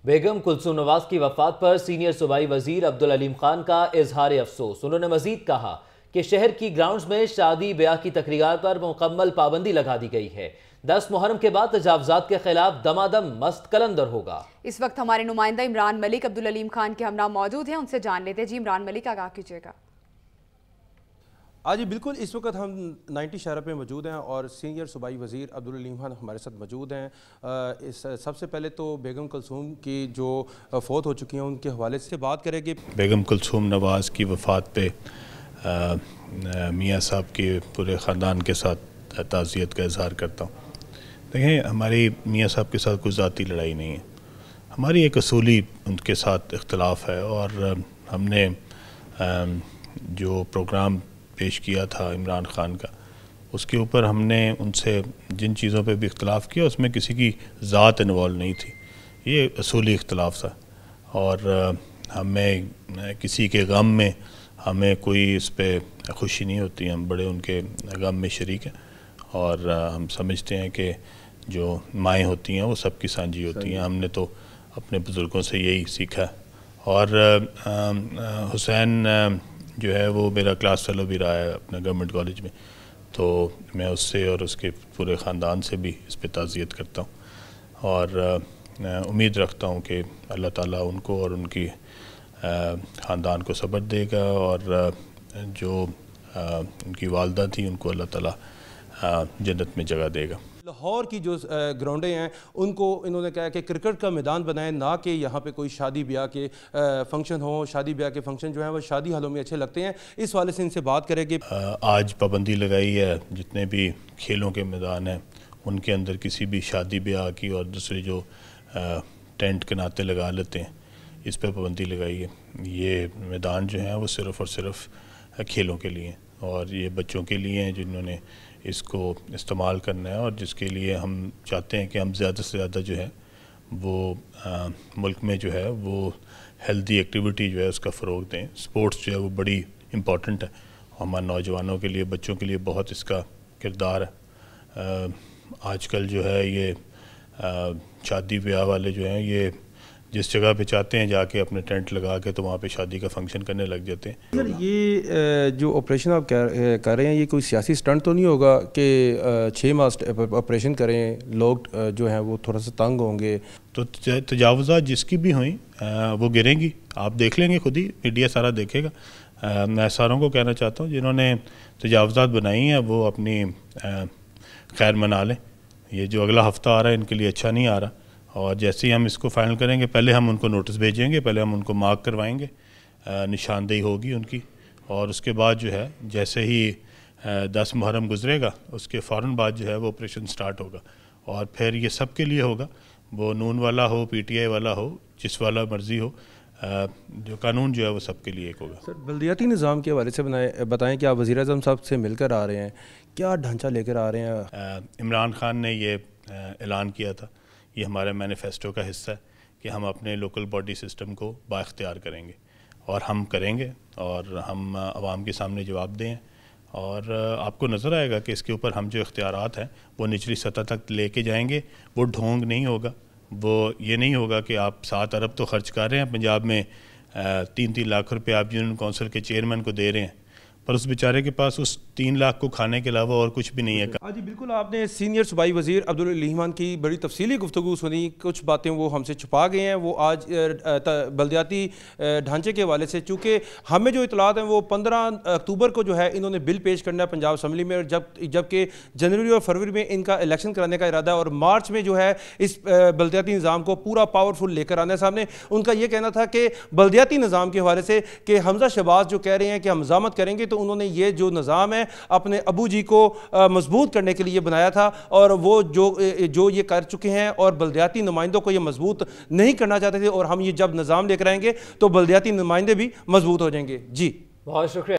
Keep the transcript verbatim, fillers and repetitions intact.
بیگم کلثوم نواز کی وفات پر سینئر صوبائی وزیر عبدالعلیم خان کا اظہار افسوس۔ انہوں نے مزید کہا کہ شہر کی گراؤنڈز میں شادی بیاہ کی تقریبات پر مکمل پابندی لگا دی گئی ہے۔ دس محرم کے بعد تجاوزات کے خلاف دمادم مست کلندر ہوگا۔ اس وقت ہمارے نمائندہ عمران ملک عبدالعلیم خان کے ہمراہ موجود ہیں، ان سے جان لیتے۔ جی عمران ملک، آگاہ کیجیے گا۔ آج بالکل اس وقت ہم نائنٹی شہرہ پہ موجود ہیں اور سینئر صوبائی وزیر عبدالعلیم خان ہمارے ساتھ موجود ہیں۔ اس سب سے پہلے تو بیگم کلثوم کی جو فوت ہو چکی ہیں ان کے حوالے سے بات کریں گے۔ بیگم کلثوم نواز کی وفات پہ میاں صاحب کے پورے خاندان کے ساتھ تعزیت کا اظہار کرتا ہوں۔ دیکھیں، ہماری میاں صاحب کے ساتھ کوئی ذاتی لڑائی نہیں ہے، ہماری ایک اصولی ان کے ساتھ اختلاف ہے، اور ہم نے جو پروگرام پیش کیا تھا عمران خان کا، اس کے اوپر ہم نے ان سے جن چیزوں پہ بھی اختلاف کیا اس میں کسی کی ذات انوالو نہیں تھی، یہ اصولی اختلاف تھا، اور ہمیں کسی کے غم میں ہمیں کوئی اس پہ خوشی نہیں ہوتی، ہم بڑے ان کے غم میں شریک ہیں، اور ہم سمجھتے ہیں کہ جو مائیں ہوتی ہیں وہ سب کی سانجھی ہوتی ہیں۔ ہم نے تو اپنے بزرگوں سے یہی سیکھا ہے، اور حسین جو ہے وہ میرا کلاس فیلو بھی رہا ہے اپنے گورنمنٹ کالج میں، تو میں اس سے اور اس کے پورے خاندان سے بھی اس پہ تعزیت کرتا ہوں، اور امید رکھتا ہوں کہ اللہ تعالیٰ ان کو اور ان کی خاندان کو صبر دے گا، اور جو ان کی والدہ تھی ان کو اللہ تعالیٰ جنت میں جگہ دے گا۔ لاہور کی جو گراؤنڈیں ہیں ان کو انہوں نے کہا کہ کرکٹ کا میدان بنائیں، نہ کہ یہاں پہ کوئی شادی بیاہ کے فنکشن ہوں۔ شادی بیاہ کے فنکشن جو ہیں وہ شادی حالوں میں اچھے لگتے ہیں، اس والے سے ان سے بات کریں گے۔ آج پابندی لگائی ہے جتنے بھی کھیلوں کے میدان ہیں ان کے اندر کسی بھی شادی بیاہ کی اور دوسرے جو ٹینٹ کے ناطے لگا لیتے ہیں اس پہ پابندی لگائی ہے۔ یہ میدان جو ہیں وہ صرف اور صرف کھیلوں کے لیے ہیں، اور یہ بچوں کے لیے ہیں جنہوں نے اس کو استعمال کرنا ہے، اور جس کے لیے ہم چاہتے ہیں کہ ہم زیادہ سے زیادہ جو ہے وہ ملک میں جو ہے وہ ہیلدی ایکٹیویٹی جو ہے اس کا فروغ دیں۔ سپورٹس جو ہے وہ بڑی امپورٹنٹ ہے، ہمارے نوجوانوں کے لیے، بچوں کے لیے بہت اس کا کردار ہے۔ آج کل جو ہے یہ شادی بیاہ والے جو ہیں یہ جس جگہ پہ چاہتے ہیں جا کے اپنے ٹینٹ لگا کے تو وہاں پہ شادی کا فنکشن کرنے لگ جاتے ہیں۔ سر، یہ جو آپریشن آپ کر رہے ہیں یہ کوئی سیاسی سٹنٹ تو نہیں ہوگا کہ چھ ماہ آپریشن کریں، لوگ جو ہیں وہ تھوڑا سا تنگ ہوں گے؟ تو تجاوزات جس کی بھی ہوئیں وہ گریں گی، آپ دیکھ لیں گے، خود ہی میڈیا سارا دیکھے گا۔ میں ساروں کو کہنا چاہتا ہوں جنہوں نے تجاوزات بنائی ہیں وہ اپنی خیر منا لیں، یہ جو اگلا ہفتہ آ رہا ہے ان کے لیے اچھا نہیں آ رہا، اور جیسے ہی ہم اس کو فائنل کریں گے پہلے ہم ان کو نوٹس بھیجیں گے، پہلے ہم ان کو مارک کروائیں گے، نشاندہی ہوگی ان کی، اور اس کے بعد جو ہے جیسے ہی دس محرم گزرے گا اس کے فوراً بعد جو ہے وہ آپریشن سٹارٹ ہوگا، اور پھر یہ سب کے لیے ہوگا، وہ نون والا ہو، پی ٹی آئی والا ہو، جس والا مرضی ہو، جو قانون جو ہے وہ سب کے لیے ایک ہوگا۔ سر، بلدیاتی نظام کے حوالے سے بتائیں کہ آپ وزیر اعظم صاحب سے مل کر آ رہے ہیں، کیا ڈھانچہ لے کر آ رہے ہیں؟ عمران خان نے یہ اعلان کیا تھا، یہ ہمارے مینیفیسٹو کا حصہ ہے کہ ہم اپنے لوکل باڈی سسٹم کو با اختیار کریں گے، اور ہم کریں گے، اور ہم عوام کے سامنے جواب دیں، اور آپ کو نظر آئے گا کہ اس کے اوپر ہم جو اختیارات ہیں وہ نچلی سطح تک لے کے جائیں گے۔ وہ ڈھونگ نہیں ہوگا، وہ یہ نہیں ہوگا کہ آپ سات ارب تو خرچ کر رہے ہیں پنجاب میں، تین تین لاکھ روپے آپ یونین کونسل کے چیئرمین کو دے رہے ہیں، پر اس بیچارے کے پاس اس تین لاکھ کو کھانے کے علاوہ اور کچھ بھی نہیں ہے۔ ہاں جی بالکل، آپ نے سینئر صوبائی وزیر عبدالعلیم خان کی بڑی تفصیلی گفتگو سنی، کچھ باتیں وہ ہم سے چھپا گئے ہیں، وہ آج بلدیاتی ڈھانچے کے حوالے سے، چونکہ ہمیں جو اطلاعات ہیں وہ پندرہ اکتوبر کو جو ہے انہوں نے بل پیش کرنا ہے پنجاب اسمبلی میں، اور جب جبکہ جنوری اور فروری میں ان کا الیکشن کرانے کا ارادہ ہے، اور مارچ میں جو ہے اس بلدیاتی نظام کو پورا پاورفل لے کر آنا ہے سامنے۔ ان کا یہ کہنا تھا کہ بلدیاتی نظام کے حوالے سے کہ حمزہ شہباز جو کہہ رہے ہیں کہ ہم مزاحمت کریں گے، تو انہوں نے یہ جو نظام ہے اپنے ابو جی کو مضبوط کرنے کے لیے بنایا تھا، اور وہ جو جو یہ کر چکے ہیں، اور بلدیاتی نمائندوں کو یہ مضبوط نہیں کرنا چاہتے تھے، اور ہم یہ جب نظام لے کر آئیں گے تو بلدیاتی نمائندے بھی مضبوط ہو جائیں گے۔ جی بہت شکریہ۔